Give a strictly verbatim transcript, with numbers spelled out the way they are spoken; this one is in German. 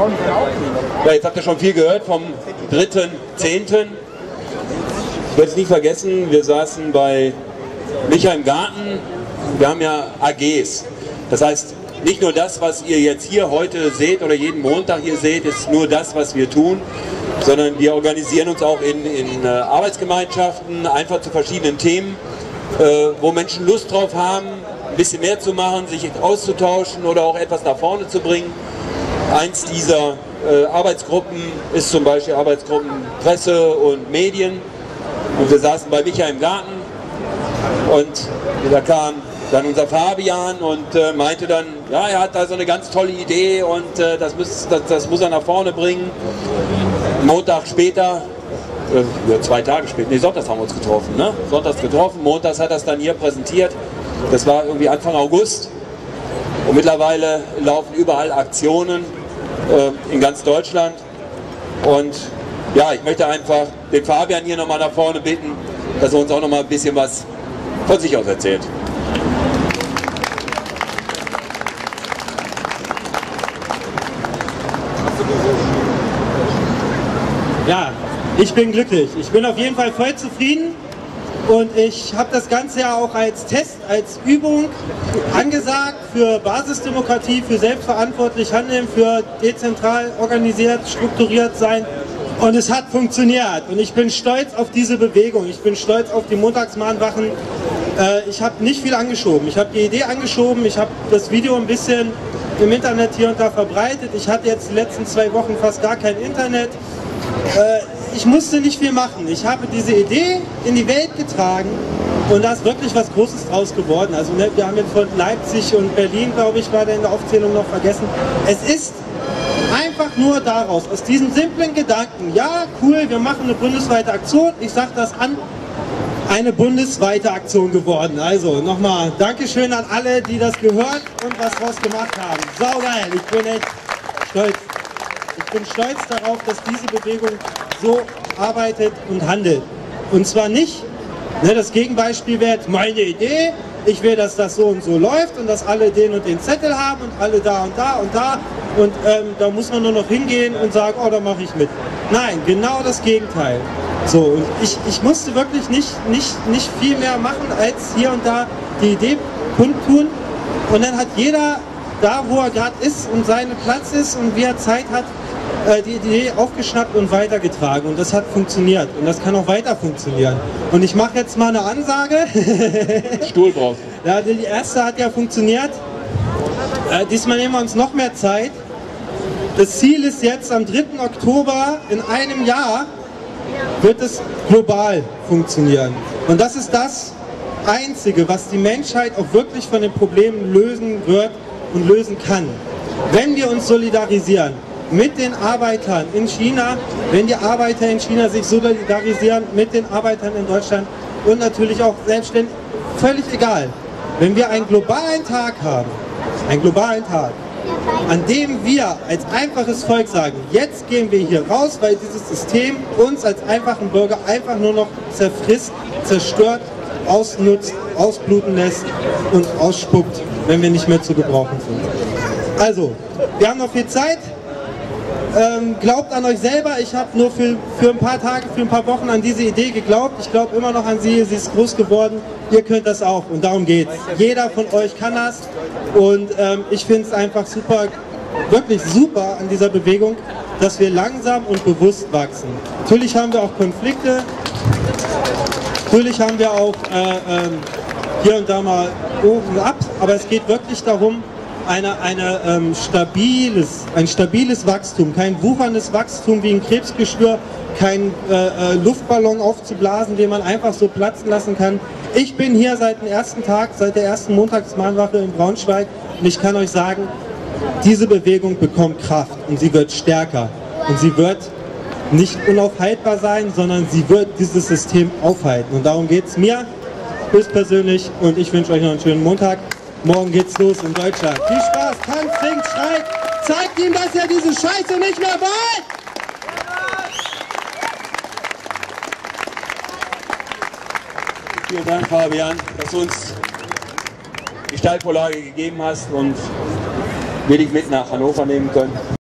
Ja, jetzt habt ihr schon viel gehört vom dritten zehnten Ich werde es nie vergessen, wir saßen bei Micha im Garten. Wir haben ja A Gs. Das heißt, nicht nur das, was ihr jetzt hier heute seht oder jeden Montag hier seht, ist nur das, was wir tun, sondern wir organisieren uns auch in, in äh, Arbeitsgemeinschaften, einfach zu verschiedenen Themen, äh, wo Menschen Lust drauf haben, ein bisschen mehr zu machen, sich auszutauschen oder auch etwas nach vorne zu bringen. Eins dieser äh, Arbeitsgruppen ist zum Beispiel Arbeitsgruppen Presse und Medien. Und wir saßen bei Micha im Garten und da kam dann unser Fabian und äh, meinte dann, ja, er hat da so eine ganz tolle Idee und äh, das, muss, das, das muss er nach vorne bringen. Montag später, äh, zwei Tage später, nee, Sonntags haben wir uns getroffen, ne? Sonntags getroffen, montags hat er es dann hier präsentiert. Das war irgendwie Anfang August und mittlerweile laufen überall Aktionen äh, in ganz Deutschland. Und ja, ich möchte einfach den Fabian hier nochmal nach vorne bitten, dass er uns auch nochmal ein bisschen was von sich aus erzählt. Ja, ich bin glücklich. Ich bin auf jeden Fall voll zufrieden und ich habe das Ganze ja auch als Test, als Übung angesagt für Basisdemokratie, für selbstverantwortlich handeln, für dezentral organisiert, strukturiert sein. Und es hat funktioniert und ich bin stolz auf diese Bewegung, ich bin stolz auf die Montagsmahnwachen. Äh, ich habe nicht viel angeschoben, ich habe die Idee angeschoben, ich habe das Video ein bisschen im Internet hier und da verbreitet. Ich hatte jetzt die letzten zwei Wochen fast gar kein Internet. Äh, ich musste nicht viel machen, ich habe diese Idee in die Welt getragen und da ist wirklich was Großes draus geworden. Also ne, wir haben jetzt von Leipzig und Berlin, glaube ich, war da in der Aufzählung noch vergessen. Es ist einfach nur daraus, aus diesem simplen Gedanken, ja, cool, wir machen eine bundesweite Aktion, ich sage das an, eine bundesweite Aktion geworden. Also nochmal Dankeschön an alle, die das gehört und was draus gemacht haben. Saugeil, ich bin echt stolz. Ich bin stolz darauf, dass diese Bewegung so arbeitet und handelt. Und zwar nicht, ne, das Gegenbeispiel wäre jetzt meine Idee, ich will, dass das so und so läuft und dass alle den und den Zettel haben und alle da und da und da und ähm, da muss man nur noch hingehen und sagen, oh, da mache ich mit. Nein, genau das Gegenteil. So, und ich, ich musste wirklich nicht, nicht, nicht viel mehr machen, als hier und da die Idee kundtun und dann hat jeder da, wo er gerade ist und seinen Platz ist und wie er Zeit hat, äh, die Idee aufgeschnappt und weitergetragen und das hat funktioniert und das kann auch weiter funktionieren. Und ich mache jetzt mal eine Ansage. Stuhl drauf. Ja, die erste hat ja funktioniert. Äh, diesmal nehmen wir uns noch mehr Zeit. Das Ziel ist jetzt am dritten Oktober in einem Jahr wird es global funktionieren. Und das ist das Einzige, was die Menschheit auch wirklich von den Problemen lösen wird und lösen kann. Wenn wir uns solidarisieren mit den Arbeitern in China, wenn die Arbeiter in China sich solidarisieren mit den Arbeitern in Deutschland und natürlich auch selbstständig, völlig egal. Wenn wir einen globalen Tag haben, einen globalen Tag, an dem wir als einfaches Volk sagen, jetzt gehen wir hier raus, weil dieses System uns als einfachen Bürger einfach nur noch zerfrisst, zerstört, ausnutzt, ausbluten lässt und ausspuckt, wenn wir nicht mehr zu gebrauchen sind. Also, wir haben noch viel Zeit. Ähm, glaubt an euch selber. Ich habe nur für, für ein paar Tage, für ein paar Wochen an diese Idee geglaubt. Ich glaube immer noch an sie. Sie ist groß geworden. Ihr könnt das auch und darum geht's. Jeder von euch kann das und ähm, ich finde es einfach super, wirklich super an dieser Bewegung, dass wir langsam und bewusst wachsen. Natürlich haben wir auch Konflikte. Natürlich haben wir auch äh, ähm, hier und da mal oben ab, aber es geht wirklich darum, eine, eine, ähm, stabiles, ein stabiles Wachstum, kein wucherndes Wachstum wie ein Krebsgeschwür, kein äh, äh, Luftballon aufzublasen, den man einfach so platzen lassen kann. Ich bin hier seit dem ersten Tag, seit der ersten Montagsmahnwache in Braunschweig und ich kann euch sagen, diese Bewegung bekommt Kraft und sie wird stärker und sie wird nicht unaufhaltbar sein, sondern sie wird dieses System aufhalten. Und darum geht es mir höchstpersönlich und ich wünsche euch noch einen schönen Montag. Morgen geht's los in Deutschland. Viel Spaß, tanzt, singt, schreit, zeigt ihm, dass er diese Scheiße nicht mehr wollt! Vielen Dank, Fabian, dass du uns die Steilvorlage gegeben hast und wir dich mit nach Hannover nehmen können.